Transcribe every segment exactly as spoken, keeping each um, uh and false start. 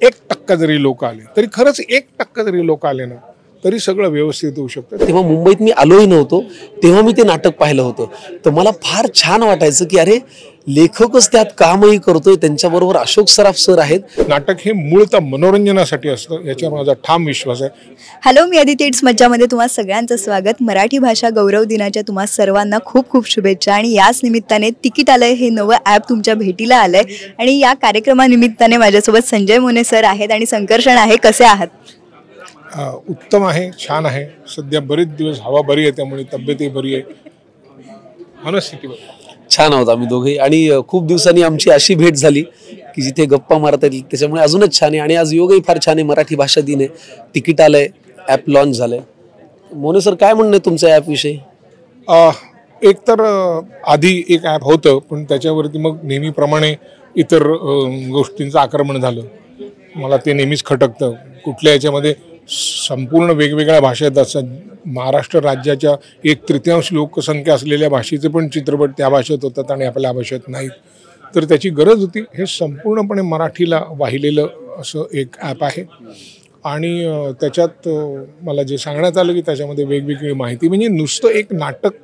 एक टक्का जरी लोक आले तरी खरंच एक टक्का जरी लोक आले ना तरी सगळं व्यवस्थित होऊ शकतं। तेव्हा मुंबईत मी आलोही नव्हतो, तेव्हा मी ते नाटक पाहिलं होतं, तर मला फार छान वाटायचं की अरे लेखकच त्यात कामही करतोय, त्यांच्याबरोबर अशोक सराफ सर आहेत। नाटक हे मूळतः मनोरंजनासाठी असतं याच्यावर माझा ठाम विश्वास आहे। हॅलो, मी अदिती इट्स मज्जामध्ये तुम्हा सगळ्यांचं स्वागत। मराठी भाषा गौरव दिनाच्या तुम्हा सर्वांना खूप खूप शुभेच्छा। आणि याच निमित्ताने तिकीट आलंय हे नवं ॲप तुमच्या भेटीला आलंय आणि या कार्यक्रमानिमित्ताने माझ्यासोबत संजय मोने सर आहेत आणि संकर्षण आहे। कसे आहात? उत्तम आहे, छान आहे। सध्या बरेच दिवस हवा बरी आहे त्यामुळे तब्येतही बरी आहे, मनस्थिती बरी आहे। छान आहोत आम्ही दोघे आणि खूप दिवसांनी आमची अशी भेट झाली की जिथे गप्पा मारता येईल, त्याच्यामुळे अजूनच छान आहे। आणि आज योगही फार छान आहे, मराठी भाषा दिन आहे, तिकीट आलंय, ॲप लॉन्च झालंय। मोने सर काय म्हणणं आहे तुमचं ॲप विषयी? एक तर आधी एक ॲप होतं पण त्याच्यावरती मग नेहमीप्रमाणे इतर गोष्टींचं आक्रमण झालं। मला ते नेहमीच खटकतं। कुठल्या याच्यामध्ये संपूर्ण वेगवेगळ्या भाषेत असतात, महाराष्ट्र राज्याच्या एक तृतीयांश लोकसंख्या असलेल्या भाषेचे पण चित्रपट त्या भाषेत होतात आणि आपल्या भाषेत नाहीत, तर त्याची गरज होती। हे संपूर्णपणे मराठीला वाहिलेलं असं एक ॲप आहे आणि त्याच्यात मला जे सांगण्यात आलं की त्याच्यामध्ये वेगवेगळी माहिती, म्हणजे नुसतं एक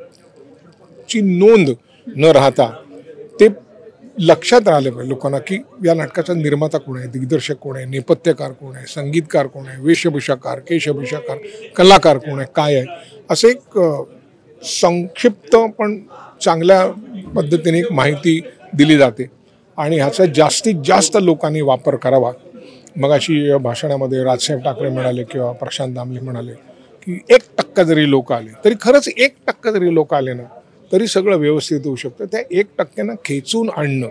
नाटकची नोंद न राहता ते लक्षात राहिलं पाहिजे लोकांना की या नाटकाचा निर्माता कोण आहे, दिग्दर्शक कोण आहे, नेपथ्यकार कोण आहे, संगीतकार कोण आहे, वेशभूषाकार, केशभूषाकार, कलाकार कोण आहे, काय आहे, असं एक संक्षिप्त पण चांगल्या पद्धतीने एक माहिती दिली जाते आणि ह्याचा जास्तीत जास्त लोकांनी वापर करावा। मग अशी भाषणामध्ये राजसाहेब ठाकरे म्हणाले किंवा प्रशांत दामले म्हणाले की एक टक्का जरी लोक आले तरी खरंच एक टक्का जरी लोक आले ना तरी सगळं व्यवस्थित होऊ शकतं। त्या एक टक्क्यांना खेचून आणणं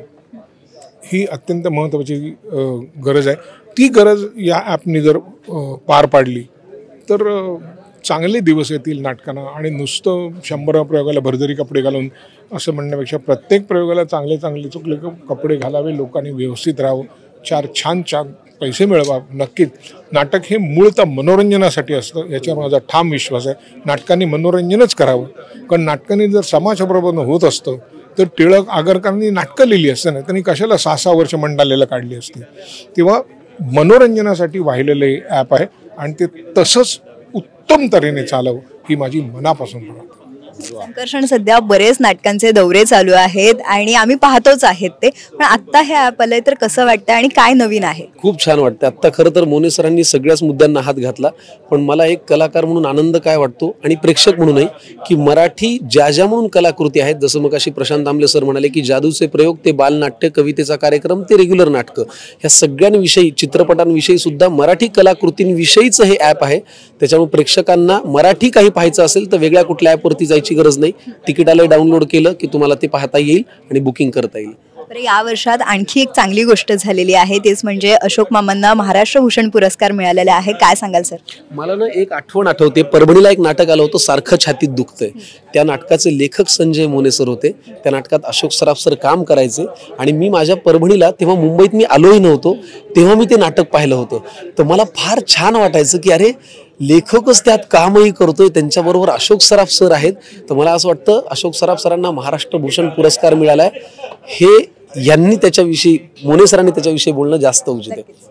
ही अत्यंत महत्त्वाची गरज आहे। ती गरज या ॲपनी जर पार पाडली तर चांगले दिवस येतील नाटकांना। आणि नुसतं शंभर प्रयोगाला भरजरी कपडे घालून असं म्हणण्यापेक्षा प्रत्येक प्रयोगाला चांगले चांगले चुकले कपडे घालावे, लोकांनी व्यवस्थित राहावं, चार छान छान पैसे मिळवा। नक्कीच नाटक हे मूळतः मनोरंजनासाठी असतं याच्यावर माझा ठाम विश्वास आहे। नाटकांनी मनोरंजनच करावं, कारण नाटकांनी जर समाजप्रबोधन होत असतं तर टिळक आगरकरांनी नाटकं लिहिली असतं ना, त्यांनी कशाला सहा सहा वर्ष मंडालेलं काढली असती। तेव्हा मनोरंजनासाठी वाहिलेलं ॲप आहे आणि ते तसंच उत्तम तऱ्हेने चालवं ही माझी मनापासून प्रार्थना। संकर्षण, सध्या बरेच नाटकांचे दौरे चालू आहेत आणि आम्ही पाहतोच आहेत ते, पण आत्ता हे ॲप आलंय तर कसं वाटतं आणि काय नवीन आहे? खूप छान वाटतं। आत्ता खरं तर मोने सरांनी सगळ्याच मुद्द्यांना हात घातला, पण मला एक कलाकार म्हणून आनंद काय वाटतो आणि प्रेक्षक म्हणूनही की मराठी ज्या ज्या म्हणून कलाकृती आहेत, जसं मग अशी प्रशांत दामले सर म्हणाले की जादूचे प्रयोग ते बालनाट्य, कवितेचा कार्यक्रम ते रेग्युलर नाटकं, ह्या सगळ्यांविषयी, चित्रपटांविषयी सुद्धा मराठी कलाकृतींविषयीचं हे ॲप आहे। त्याच्यामुळे प्रेक्षकांना मराठी काही पाहायचं असेल तर वेगळ्या कुठल्या ॲपवरती जायची गरज नाही, तिकीट आलंय डाउनलोड केलं की तुम्हाला ते पाहता येईल आणि बुकिंग करता येईल। तर या वर्षात आणखी एक चांगली गोष्ट झालेली आहे, तेच म्हणजे अशोक मामांना महाराष्ट्र भूषण पुरस्कार मिळालेला आहे। काय सांगाल सर? मला ना एक आठवण आठवते, परभणीला एक नाटक आलं होतं, सारखं छातीत दुखतंय। त्या नाटकाचे लेखक संजय मोने सर होते, त्या नाटकात अशोक सराफ सर काम करायचे आणि मी माझ्या परभणीला, तेव्हा मुंबईत मी आलोही नव्हतो, तेव्हा मी ते नाटक पाहिलं होतं, तर मला फार छान वाटायचं की अरे लेखकच त्यात कामही करतोय, त्यांच्याबरोबर अशोक सराफ सर आहेत। तर मला असं वाटतं अशोक सराफ सरांना महाराष्ट्र भूषण पुरस्कार मिळालाय हे यांनी त्याच्याविषयी, मोने सरांनी त्याच्याविषयी बोलणं जास्त उचित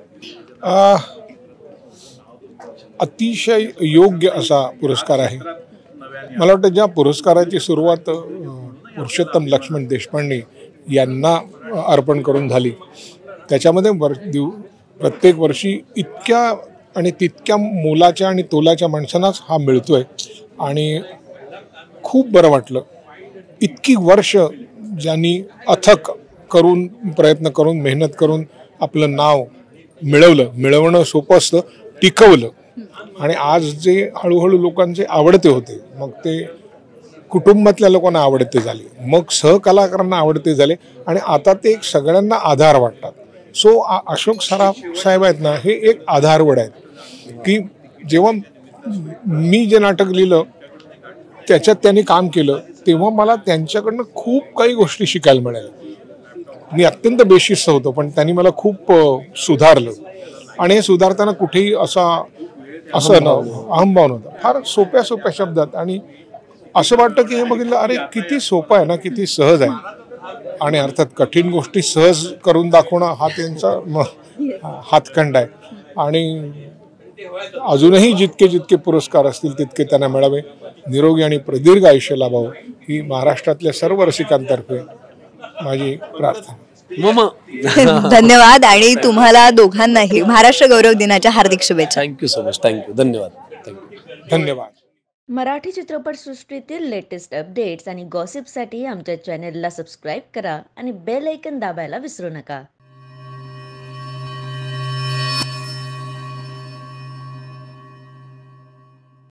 आहे। अतिशय योग्य असा पुरस्कार आहे। मला वाटतं ज्या पुरस्काराची सुरुवात पुरुषोत्तम लक्ष्मण देशपांडे यांना अर्पण करून झाली, त्याच्यामध्ये वर दिव प्रत्येक वर्षी इतक्या आणि तितक्या मोलाच्या आणि तोलाच्या माणसांनाच हा मिळतोय आणि खूप बरं वाटलं। इतकी वर्ष ज्यांनी अथक करून प्रयत्न करून मेहनत करून आपलं नाव मिळवलं, मिळवणं सोपं असतं, टिकवलं आणि आज जे हळूहळू लोकांचे आवडते होते, मग ते कुटुंबातल्या लोकांना आवडते झाले, मग सहकलाकारांना आवडते झाले आणि आता ते एक सगळ्यांना आधार वाटतात। सो अशोक सराफ साहेब आहेत ना, हे एक आधारवड आहेत की जेव्हा मी जे नाटक लिहिलं त्याच्यात त्यांनी काम केलं तेव्हा मला त्यांच्याकडनं खूप काही गोष्टी शिकायला मिळाल्या। मी अत्यंत बेशिस्त होतो पण त्यांनी मला खूप सुधारलं आणि हे सुधारताना कुठेही असा असं न अहंभाव नव्हता, फार सोप्या सोप्या शब्दात। आणि असं वाटतं की हे बघितलं अरे किती सोपं आहे ना, किती सहज आहे। आणि अर्थात कठीण गोष्टी सहज करून दाखवणं हा त्यांचा म- हातखंड आहे. आणि अजूनही जितके जितके पुरस्कार असतील तितके त्यांना मिळावे, निरोगी आणि प्रदीर्घ आयुष्य लाभावं ही महाराष्ट्रातल्या सर्व रसिकांतर्फे माझी प्रार्थना. मम धन्यवाद आणि तुम्हाला दोघांनाही महाराष्ट्र गौरव दिनाच्या हार्दिक शुभेच्छा. Thank you so much. थँक्यू. धन्यवाद. थँक्यू. धन्यवाद. मराठी चित्रपटसृष्टीतील लेटेस्ट अपडेट्स आणि गॉसिपसाठी आमच्या चॅनेलला सबस्क्राईब करा आणि बेल ऐकन दाबायला विसरू नका.